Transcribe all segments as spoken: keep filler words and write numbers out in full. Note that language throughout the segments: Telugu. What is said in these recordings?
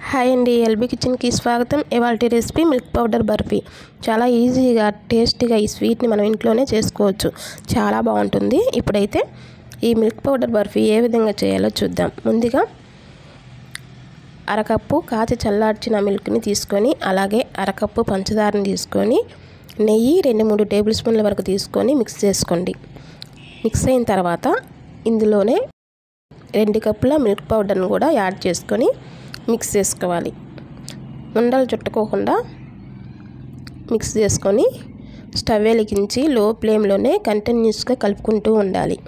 హాయ్ అండి, ఎల్బీ కిచెన్కి స్వాగతం. ఇవాల్టి రెసిపీ మిల్క్ పౌడర్ బర్ఫీ. చాలా ఈజీగా టేస్టీగా ఈ స్వీట్ని మనం ఇంట్లోనే చేసుకోవచ్చు. చాలా బాగుంటుంది. ఇప్పుడైతే ఈ మిల్క్ పౌడర్ బర్ఫీ ఏ విధంగా చేయాలో చూద్దాం. ముందుగా అరకప్పు కాచి చల్లార్చిన మిల్క్ని తీసుకొని, అలాగే అరకప్పు పంచదారని తీసుకొని, నెయ్యి రెండు మూడు టేబుల్ స్పూన్ల వరకు తీసుకొని మిక్స్ చేసుకోండి. మిక్స్ అయిన తర్వాత ఇందులోనే రెండు కప్పుల మిల్క్ పౌడర్ని కూడా యాడ్ చేసుకొని మిక్స్ చేసుకోవాలి. ఉండలు చుట్టుకోకుండా మిక్స్ చేసుకొని స్టవ్ వెలిగించి లో ఫ్లేమ్లోనే కంటిన్యూస్గా కలుపుకుంటూ ఉండాలి.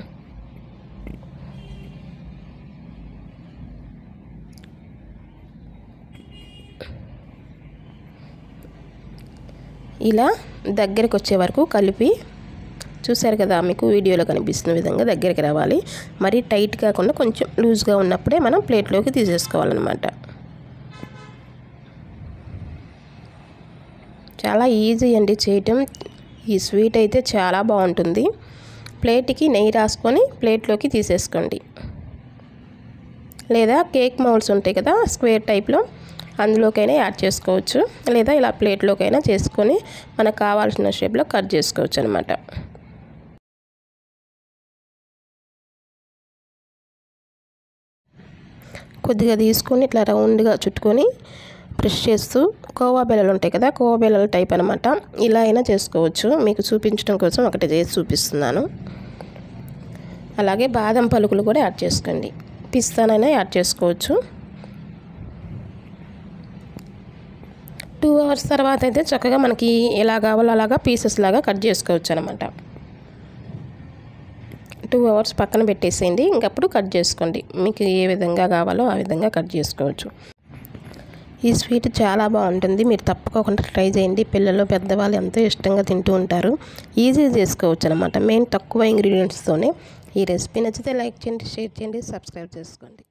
ఇలా దగ్గరికి వచ్చే వరకు కలిపి, చూసారు కదా, మీకు వీడియోలో కనిపిస్తున్న విధంగా దగ్గరికి రావాలి. మరీ టైట్ కాకుండా కొంచెం లూజ్గా ఉన్నప్పుడే మనం ప్లేట్లోకి తీసేసుకోవాలన్నమాట. చాలా ఈజీ అండి చేయటం. ఈ స్వీట్ అయితే చాలా బాగుంటుంది. ప్లేట్కి నెయ్యి రాసుకొని ప్లేట్లోకి తీసేసుకోండి. లేదా కేక్ మౌల్డ్స్ ఉంటాయి కదా, స్క్వేర్ టైప్లో, అందులోకైనా యాడ్ చేసుకోవచ్చు. లేదా ఇలా ప్లేట్లోకైనా చేసుకొని మనకు కావాల్సిన షేప్లో కట్ చేసుకోవచ్చు అనమాట. కొద్దిగా తీసుకొని ఇట్లా రౌండ్గా చుట్టుకొని ప్రెస్ చేస్తూ, కోవా బెల్లలు ఉంటాయి కదా, కోవా బెల్లల టైప్ అనమాట. ఇలా అయినా చేసుకోవచ్చు. మీకు చూపించడం కోసం ఒకటి చేసి చూపిస్తున్నాను. అలాగే బాదం పలుకులు కూడా యాడ్ చేసుకోండి. పిస్తానైనా యాడ్ చేసుకోవచ్చు. టూ అవర్స్ తర్వాత అయితే చక్కగా మనకి ఎలా కావాలో అలాగా పీసెస్ లాగా కట్ చేసుకోవచ్చు అనమాట. టూ అవర్స్ పక్కన పెట్టేసేయండి. ఇంకప్పుడు కట్ చేసుకోండి. మీకు ఏ విధంగా కావాలో ఆ విధంగా కట్ చేసుకోవచ్చు. ఈ స్వీట్ చాలా బాగుంటుంది. మీరు తప్పకుండా ట్రై చేయండి. పిల్లలు పెద్దవాళ్ళు ఎంతో ఇష్టంగా తింటూ ఉంటారు. ఈజీగా చేసుకోవచ్చు అనమాట. మెయిన్ తక్కువ ఇంగ్రీడియంట్స్తోనే. ఈ రెసిపీ నచ్చితే లైక్ చేయండి, షేర్ చేయండి, సబ్స్క్రైబ్ చేసుకోండి.